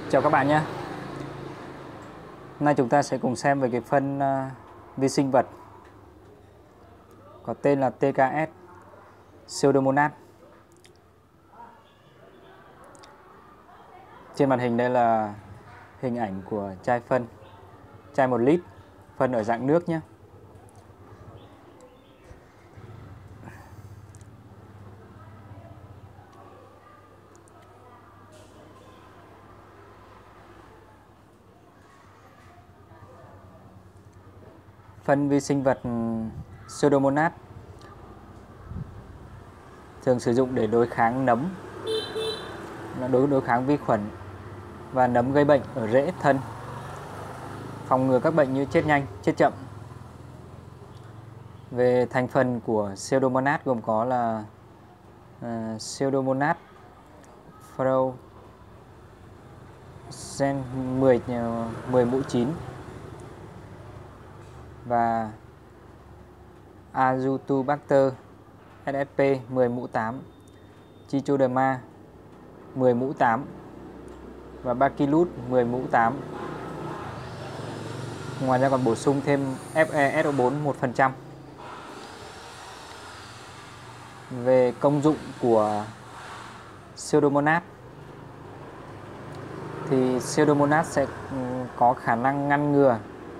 Chào các bạn nhé. Hôm nay chúng ta sẽ cùng xem về cái phân vi sinh vật có tên là TKS Pseudomonas. Trên màn hình đây là hình ảnh của chai phân, chai 1 lít, phân ở dạng nước nhé. Phân vi sinh vật Pseudomonas thường sử dụng để đối kháng nấm, đối kháng vi khuẩn và nấm gây bệnh ở rễ, thân, phòng ngừa các bệnh như chết nhanh, chết chậm. Về thành phần của Pseudomonas gồm có là Pseudomonas Frozen 10 mũ 9 và Azotobacter ssp 10 mũ 8, Trichoderma 10 mũ 8 và Bacillus 10 mũ 8. Ngoài ra còn bổ sung thêm FeSO4 1%. Về công dụng của Pseudomonas thì Pseudomonas sẽ có khả năng ngăn ngừa,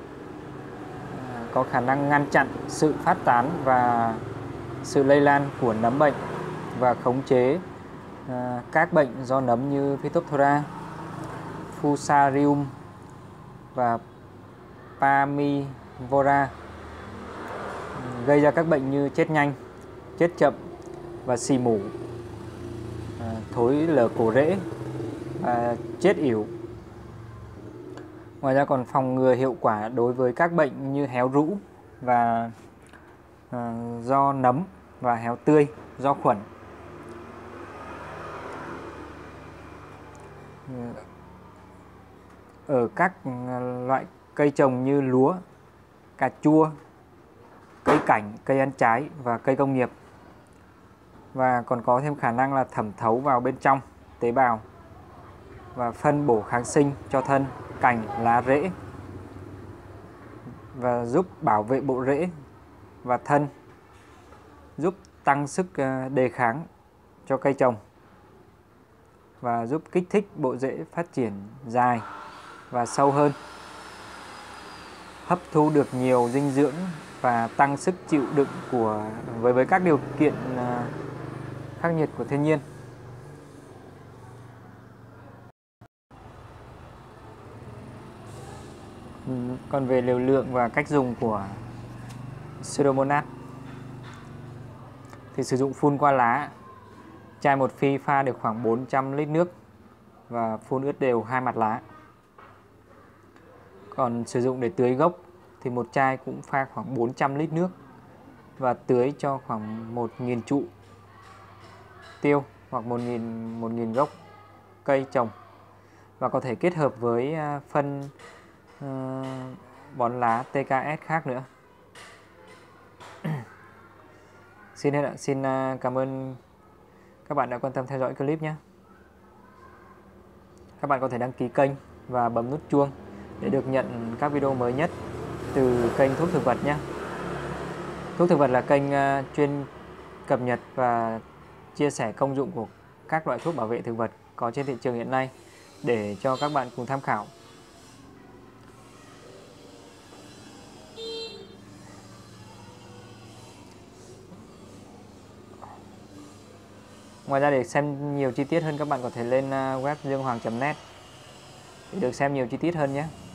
có khả năng ngăn chặn sự phát tán và sự lây lan của nấm bệnh và khống chế các bệnh do nấm như Phytophthora, Fusarium và Parmivora, gây ra các bệnh như chết nhanh, chết chậm và xì mủ, thối lở cổ rễ và chết yểu. Ngoài ra còn phòng ngừa hiệu quả đối với các bệnh như héo rũ và do nấm và héo tươi do khuẩn. Ở các loại cây trồng như lúa, cà chua, cây cảnh, cây ăn trái và cây công nghiệp, và còn có thêm khả năng là thẩm thấu vào bên trong tế bào và phân bổ kháng sinh cho thân, cành, lá, rễ và giúp bảo vệ bộ rễ và thân, giúp tăng sức đề kháng cho cây trồng và giúp kích thích bộ rễ phát triển dài và sâu hơn, hấp thu được nhiều dinh dưỡng và tăng sức chịu đựng với các điều kiện khắc nghiệt của thiên nhiên. Còn về liều lượng và cách dùng của Pseudomonas thì sử dụng phun qua lá. Chai 1 phi pha được khoảng 400 lít nước và phun ướt đều 2 mặt lá. Còn sử dụng để tưới gốc thì một chai cũng pha khoảng 400 lít nước và tưới cho khoảng 1.000 trụ tiêu hoặc 1.000 gốc cây trồng, và có thể kết hợp với phân bón lá TKS khác nữa. Xin cảm ơn các bạn đã quan tâm theo dõi clip nhé. Các bạn có thể đăng ký kênh và bấm nút chuông để được nhận các video mới nhất từ kênh Thuốc Thực Vật nhé. Thuốc Thực Vật là kênh chuyên cập nhật và chia sẻ công dụng của các loại thuốc bảo vệ thực vật có trên thị trường hiện nay để cho các bạn cùng tham khảo. Ngoài ra, để xem nhiều chi tiết hơn, các bạn có thể lên web duonghoang.net để được xem nhiều chi tiết hơn nhé.